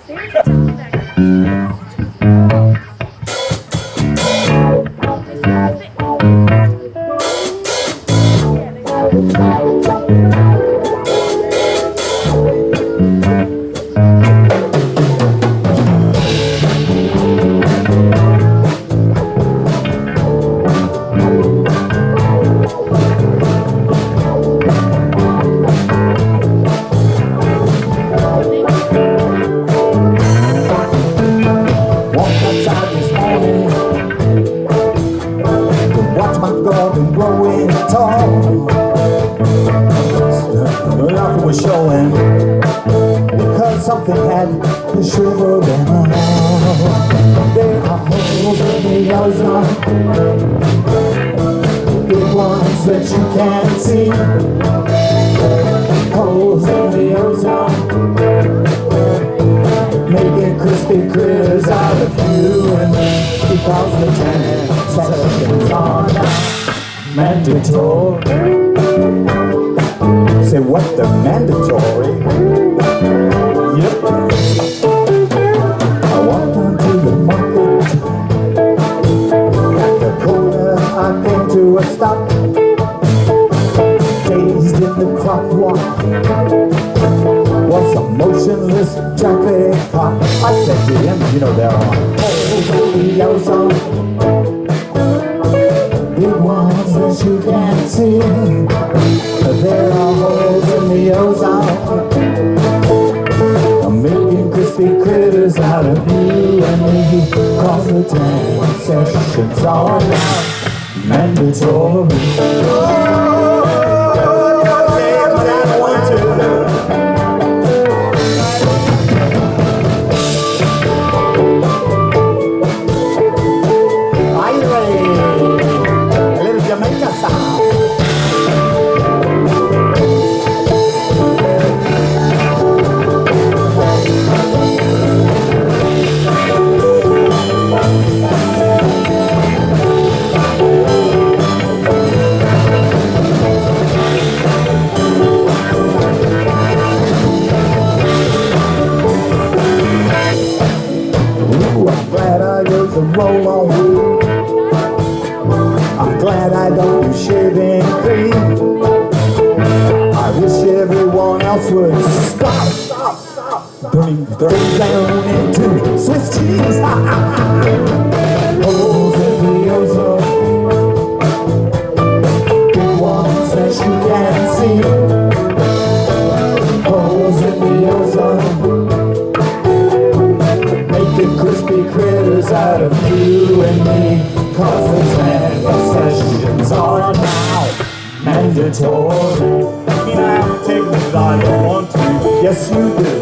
Growing tall, nothing was showing because something had shriveled them all. There are holes in the ozone, big ones that you can't see. Holes in the ozone, making crispy critters out of you and me, because the 10 seconds are now mandatory. Say what, the mandatory? Yep. I walked onto the market. At the corner I came to a stop. Dazed in the clock walk was a motionless traffic cop. I said to him, you know there are holes in the ozone, big ones that you can't see. There are holes in the ozone, I'm making crispy critters out of you and me. Cause the 10 sessions are now mandatory. Roll on wheel. I'm glad I don't do shaving cream. I wish everyone else would stop turning down into Swiss cheese. Holes in the ozone, big ones that you can't see. Holes in the ozone, making crispy critters out of you and me. Cause the 10 sessions are now mandatory. I mean, I have to take them, but I don't want to. Yes, you do.